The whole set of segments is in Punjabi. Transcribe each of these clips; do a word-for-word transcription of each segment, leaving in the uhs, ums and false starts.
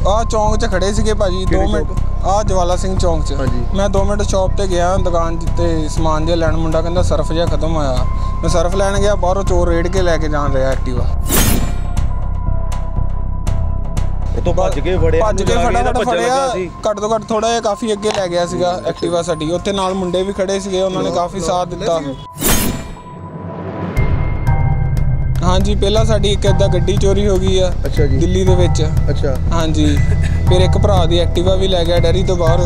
ਆ ਚੌਂਕ 'ਚ ਖੜੇ ਸੀਗੇ ਭਾਜੀ दो ਮਿੰਟ ਆ ਜਵਾਲਾ ਸਿੰਘ ਚੌਂਕ 'ਚ ਮੈਂ दो ਮਿੰਟ ਸ਼ਾਪ ਤੇ ਗਿਆ ਦੁਕਾਨ ਤੇ ਸਮਾਨ ਜਿਹਾ ਲੈਣ ਮੁੰਡਾ ਕਹਿੰਦਾ ਸਰਫ ਜਿਹਾ ਖਤਮ ਹੋਇਆ ਮੈਂ ਸਰਫ ਲੈਣ ਗਿਆ ਬਾਹਰੋਂ ਚੋਰ ਰੇੜ ਕੇ ਲੈ ਕੇ ਜਾਣ ਰਿਹਾ ਐਕਟਿਵਾ तो भज के फड़िया भज के फटाफट फड़िया घट तो घट थोड़ा जिहा काफ़ी अगे लै गया सीगा एक्टिवा साडी उत्थे नाल मुंडे भी खड़े सीगे उन्होंने काफ़ी साथ दिता हाँ जी पहला साडी एक इदां गड्डी चोरी हो गई है अच्छा जी दिल्ली दे विच अच्छा हाँ जी फिर एक भरा दी एक्टिवा भी लै गया डेयरी तो बाहर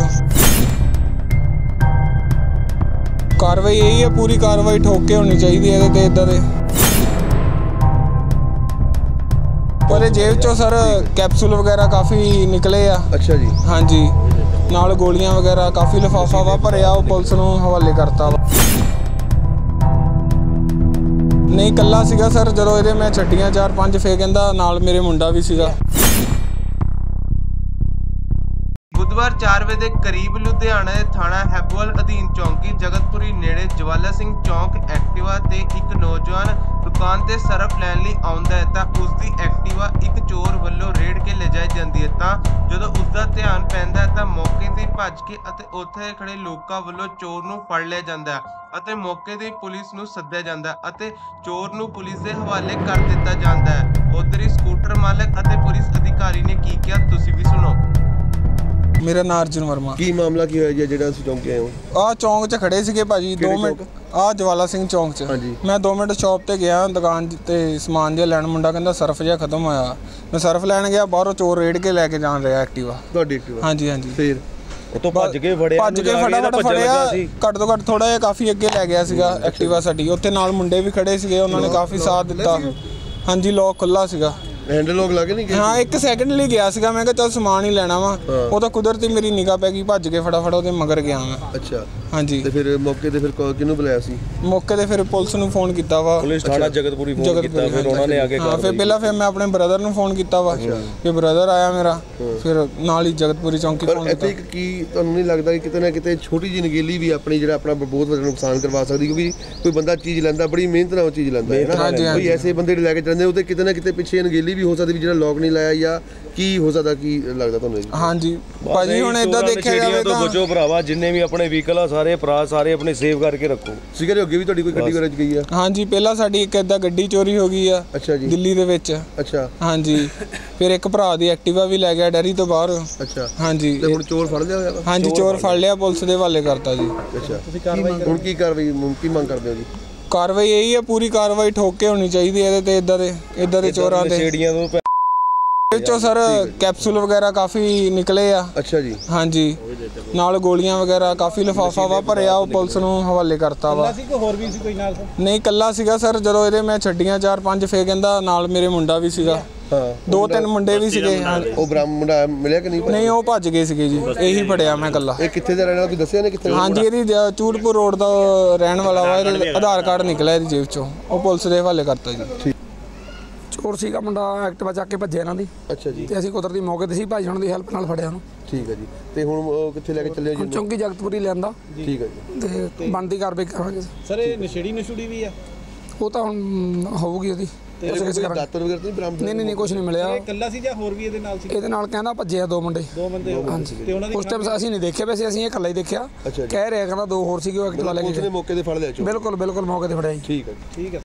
कार्रवाई यही है पूरी कार्रवाई ठोक के होनी चाहिए इहदे ते इदां दे पर जेब चो सर कैप्सूल वगैरह काफ़ी निकले आ अच्छा जी हाँ जी नाल गोलियां वगैरह काफ़ी लिफाफा वा भरिया पुलिस नूं हवाले करता वा नहीं कल्ला सीगा सर जदों इहदे मैं छड्डियां चार पंज फे कहंदा नाल मेरे मुंडा भी सीगा बुधवार चार बजे के करीब लुधियाना के थाना हैबोवाल अधीन चौंकी जगतपुरी नेड़े जवाला सिंह चौंक एक्टिवा ते एक नौजवान दुकान ते सरफ लैण लई आउंदा है तां उसदी एक्टिवा एक चोर वल्लों रेड़ के ले जाई जांदी है तां जदों उसदा ध्यान पैंदा है तां मौके ते भज के अते उत्थे खड़े लोकां वल्लों चोर नूं फड़ लिया जांदा है अते मौके ते पुलिस नूं सद्दिया जांदा है अते चोर नूं पुलिस दे हवाले कर दित्ता जांदा है उधर ही स्कूटर मालक अते पुलिस अधिकारी ने की किया तुसीं भी सुनो मेरा नाम अर्जुन वर्मा की मामला की होया जेड़ा तुसीं चौंक आए हो आ चौंक 'च खड़े सीगे भाजी दो मिनट आ जवाला सिंह चौंक 'ਚ मैं दो मिनट शॉप ते गया दुकान ते समान जिहा लैण मुंडा कहंदा सरफ जिहा खत्म होया मैं सरफ लैण गया बाहरों चोर रेड़ के लैके जान रहा एक्टिवा तुहाडी एक्टिवा हाँ जी हाँ जी फिर ਉਹ ਤੋਂ ਭੱਜ ਕੇ ਫੜਿਆ ਭੱਜ ਕੇ ਫਟਾਫਟ ਫੜਿਆ ਘੱਟ ਤੋਂ ਘੱਟ ਥੋੜਾ ਜਿਹਾ ਕਾਫੀ ਅੱਗੇ ਲੈ ਗਿਆ ਸੀਗਾ ਐਕਟਿਵਾ ਸਾਡੀ ਉੱਥੇ ਨਾਲ ਮੁੰਡੇ ਵੀ ਖੜੇ ਸੀਗੇ ਉਹਨਾਂ ਨੇ ਕਾਫੀ ਸਾਥ ਦਿੱਤਾ ਹਾਂਜੀ ਲੋਕ ਖੁੱਲਾ ਸੀਗਾ हैंडल लॉक लगे नहीं हाँ एक सेकंड ਲਈ ਗਿਆ ਸੀਗਾ मैं ਕਿਹਾ ਚੱਲ ਸਮਾਨ ਹੀ ਲੈਣਾ ਵਾ ਉਹ ਤਾਂ ਕੁਦਰਤੀ ਮੇਰੀ ਨਿਗਾਹ ਪੈ ਗਈ ਭੱਜ ਕੇ ਫਟਾਫਟ ਉਹਦੇ ਮਗਰ ਗਿਆ ਮੈਂ ਅੱਛਾ ਹਾਂਜੀ ਤੇ ਫਿਰ ਮੌਕੇ ਤੇ ਫਿਰ ਕਿਹਨੂੰ ਬੁਲਾਇਆ ਸੀ ਮੌਕੇ ਤੇ ਫਿਰ ਪੁਲਿਸ ਨੂੰ ਫੋਨ ਕੀਤਾ ਵਾ ਪੁਲਿਸ ਥਾਣਾ ਜਗਤਪੁਰੀ ਫੋਨ ਕੀਤਾ ਫਿਰ ਉਹਨਾਂ ਨੇ ਆ ਕੇ ਹਾਂ ਫਿਰ ਪਹਿਲਾਂ ਫਿਰ ਮੈਂ ਆਪਣੇ ਬ੍ਰਦਰ ਨੂੰ ਫੋਨ ਕੀਤਾ ਵਾ ਫਿਰ ਬ੍ਰਦਰ ਆਇਆ ਮੇਰਾ ਫਿਰ ਨਾਲ ਹੀ ਜਗਤਪੁਰੀ ਚੌਂਕੀ ਫੋਨ ਕੀਤਾ ਇੱਥੇ ਕੀ ਤੁਹਾਨੂੰ ਨਹੀਂ ਲੱਗਦਾ ਕਿ ਕਿਤੇ ਨਾ ਕਿਤੇ ਛੋਟੀ ਜਿਹੀ ਨਗੇਲੀ ਵੀ ਆਪਣੀ ਜਿਹੜਾ ਆਪਣਾ ਬਹੁਤ ਵੱਡਾ ਨੁਕਸਾਨ ਕਰਵਾ ਸਕਦੀ ਕਿਉਂਕਿ ਕੋਈ ਬੰਦਾ ਚੀਜ਼ ਲੈਂਦਾ ਬੜੀ ਮਿਹਨਤ ਨਾਲ ਉਹ ਚੀਜ਼ ਲੈਂਦਾ ਹੈ ਨਾ ਕੋਈ ਐਸੇ ਬੰਦੇ ਲੈ ਕੇ ਜਾਂਦੇ ਉਹਦੇ ਕਿਤੇ ਨਾ ਕਿਤੇ ਪਿੱਛੇ ਨਗੇਲੀ ਵੀ ਹੋ ਸਕਦੀ ਵੀ ਜਿਹੜਾ ਨਹੀਂ ਲਾਇਆ ਜਾਂ ਕੀ ਹੋ ਸਕਦਾ ਕੀ ਲੱਗਦਾ ਤੁਹਾਨੂੰ ਹਾਂਜੀ ਭਾਜੀ ਹੁਣ ਇਦਾਂ ਦੇਖਿਆ ਜਾਵੇ ਤਾਂ ਬਚੋ ਭਰਾਵਾ ਜਿੰਨੇ ਵੀ ਆਪਣੇ ਵਹੀਕਲ ਆ ਸਾਰੇ ਭਰਾ ਸਾਰੇ ਆਪਣੇ ਸੇਵ ਕਰਕੇ ਰੱਖੋ ਸਿਗਰ ਅੱਗੇ ਵੀ ਤੁਹਾਡੀ ਕੋਈ ਗੱਡੀ ਵਰਜ ਗਈ ਆ ਹਾਂਜੀ ਪਹਿਲਾਂ ਸਾਡੀ ਇੱਕ ਇਦਾਂ ਗੱਡੀ ਚੋਰੀ ਹੋ ਗਈ ਆ ਅੱਛਾ ਜੀ ਦਿੱਲੀ ਦੇ ਵਿੱਚ ਅੱਛਾ ਹਾਂਜੀ ਫਿਰ ਇੱਕ ਭਰਾ ਦੀ ਐਕਟਿਵਾ ਵੀ ਲੈ ਗਿਆ ਡੈਰੀ ਤੋਂ ਬਾਹਰ ਅੱਛਾ ਹਾਂਜੀ ਤੇ ਹੁਣ ਚੋਰ ਫੜ ਲਿਆ ਹੋਇਆ ਹਾਂਜੀ ਚੋਰ ਫੜ ਲਿਆ ਪੁਲਿਸ ਦੇ ਹਵਾਲੇ ਕਰਤਾ ਜੀ ਅੱਛਾ ਤੁਸੀਂ ਕਾਰਵਾਈ ਹੁਣ ਕੀ ਕਾਰਵਾਈ ਕੀ ਮੰਗ ਕਰਦੇ ਹੋ ਜੀ ਕਾਰਵਾਈ ਇਹੀ ਹੈ ਪੂਰੀ ਕਾਰਵਾਈ ਠੋਕ ਕੇ ਹੋਣੀ ਚਾਹੀਦੀ ਇਹਦੇ ਤੇ ਇਦਾਂ ਦੇ ਇਦਾਂ ਦੇ ਚੋਰਾਂ ਤੇ ਛੇੜੀਆਂ ਤੋਂ चो सर कैप्सूल वगैरह काफ़ी निकले आ अच्छा जी हाँ जी नाल गोलियां वगैरह काफ़ी लिफाफा वा भरिया पुलिस नूं हवाले करता वा नहीं कल्ला सीगा सर जदों इहदे मैं छड्डियां चार पंज फे कहंदा नाल मेरे मुंडा भी सीगा दो तीन मुंडे भी सीगे ਉਹ ਬ੍ਰਾਹਮ ਮੁੰਡਾ ਮਿਲਿਆ ਕਿ ਨਹੀਂ नहीं वो भज गए सीगे जी यही फड़िया मैं कल्ला ਇਹ ਕਿੱਥੇ ਦਾ ਰਹਿਣ ਵਾਲਾ ਤੁਸੀਂ ਦੱਸਿਆ ਨੇ ਕਿੱਥੇ हाँ जी ਇਹਦੀ ਚੂੜਪੁਰ रोड ਦਾ ਰਹਿਣ ਵਾਲਾ ਵਾ ਇਹਦੇ ਆਧਾਰ ਕਾਰਡ ਨਿਕਲਿਆ ਇਹਦੀ ਜੇਬ ਚੋਂ ਉਹ ਪੁਲਿਸ ਦੇ ਹਵਾਲੇ ਕਰਤਾ ਜੀ ਚੋਰ ਸੀਗਾ ਮੁੰਡਾ ਐਕਟਿਵਾ ਚੱਕ ਕੇ ਭੱਜਿਆ ਇਹਨਾਂ ਦੀ ਅੱਛਾ ਜੀ ਤੇ ਅਸੀਂ ਕੁਦਰਤੀ ਮੌਕੇ ਤੇ ਸੀ ਭਾਈ ਜਾਣ ਦੀ ਹੈਲਪ ਨਾਲ ਫੜਿਆ ਉਹਨੂੰ ਠੀਕ ਹੈ ਜੀ ਤੇ ਹੁਣ ਉਹ ਕਿੱਥੇ ਲੈ ਕੇ ਚੱਲੇ ਜੀ ਚੌਂਕੀ ਜਗਤਪੁਰੀ ਲਿਆਂਦਾ ਠੀਕ ਹੈ ਜੀ ਤੇ ਬਣਦੀ ਕਾਰਵਾਈ ਕਰਾਂਗੇ ਸਰ ਇਹ ਨਸ਼ੇੜੀ ਨਸ਼ੂੜੀ ਵੀ ਆ ਉਹ ਤਾਂ ਹੁਣ ਹੋਊਗੀ ਉਹਦੀ ਦਾਤਰ ਵਗੈਰਾ ਨਹੀਂ ਬਰਾਮਦ ਨਹੀਂ ਨਹੀਂ ਕੁਝ ਨਹੀਂ ਮਿਲਿਆ ਇਹ ਇਕੱਲਾ ਸੀ ਜਾਂ ਹੋਰ ਵੀ ਇਹਦੇ ਨਾਲ ਸੀ ਇਹਦੇ ਨਾਲ ਕਹਿੰਦਾ ਭੱਜਿਆ ਦੋ ਮੁੰਡੇ ਦੋ ਬੰਦੇ ਹਾਂਜੀ ਤੇ ਉਹਨਾਂ ਦੀ ਉਸ ਟਾਈਮ ਅਸੀਂ ਨਹੀਂ ਦੇਖਿਆ ਵੈਸੇ ਅਸੀਂ ਇਹ ਇਕੱਲਾ ਹੀ ਦੇਖਿਆ ਕਹਿ ਰਿਹਾ ਕਹਿੰਦਾ ਦੋ ਹੋਰ ਸੀਗੇ ਉਹ ਐਕਟਿਵਾ ਲੈ ਕੇ ਉਸਨੇ ਮੌਕੇ ਤੇ ਫੜ ਲਿਆ ਚੋ ਬਿਲਕੁਲ ਬਿਲਕੁਲ ਮੌਕੇ ਤੇ ਫੜਿਆ ਜੀ ਠੀਕ ਹੈ ਠੀਕ ਹੈ